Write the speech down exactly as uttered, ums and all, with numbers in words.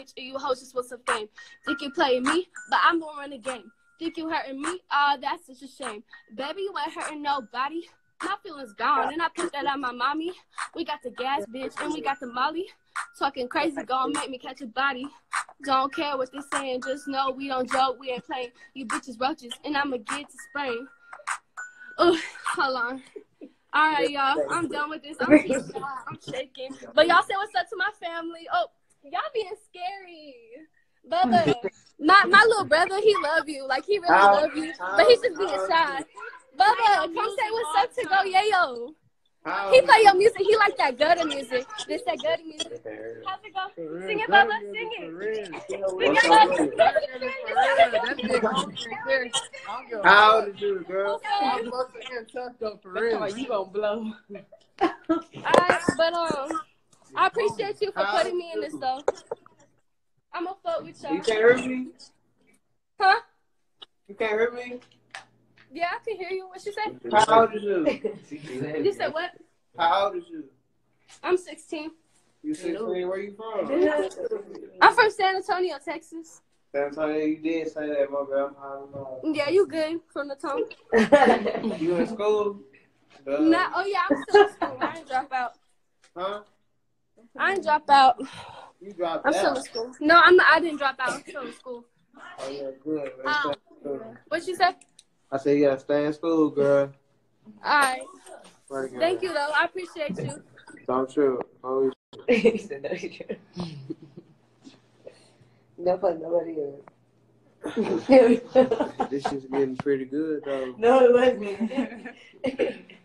bitch, and you hoes just want some fame. Think you playing me, but I'm gonna run the game. Think you hurting me? Ah, uh, that's such a shame. Baby, you ain't hurting nobody. My feelings gone, and I put that on my mommy. We got the gas, bitch, and we got the molly. Talking crazy, gon' make me catch a body. Don't care what they saying, just know we don't joke, we ain't playing. You bitches roaches, and I'ma get to spraying. Oh, hold on. All right, y'all, I'm done with this. I'm, I'm shaking. But y'all say what's up to my family. Oh, y'all being scary. Bubba, my, my little brother, he love you. Like, he really love you, but he's just being shy. Bubba, come say what's up to Go Yayo. He play your music. He like that gutter music. This that gutter music. How's it go? Sing it, Bubba. Sing it. Sing it, Bubba. How old is you, girl? I'm supposed to get tucked up for real. You gonna blow. Alright, but um, I appreciate you for putting me in this though. I'm gonna fuck with y'all. You can't hear me? Huh? You can't hear me? Yeah, I can hear you. What you say? How old is you? You said what? How old is you? I'm sixteen. You sixteen? Where you from? I'm from San Antonio, Texas. San Antonio, you did say that, my bad. I'm high. Yeah, you good from the tongue. You in school? Uh, Nah, oh yeah, I'm still in school. I ain't drop out. Huh? I ain't drop out. You dropped I'm out. still in school. No, I'm not, I didn't drop out. I'm still in school. Oh, yeah, good. Um, what you say? I said, yeah, stay in school, girl. All right. Right, Thank you, though. I appreciate you. Don't true. Always. He said no, you true. No fun, nobody else. This is getting pretty good, though. No, it wasn't.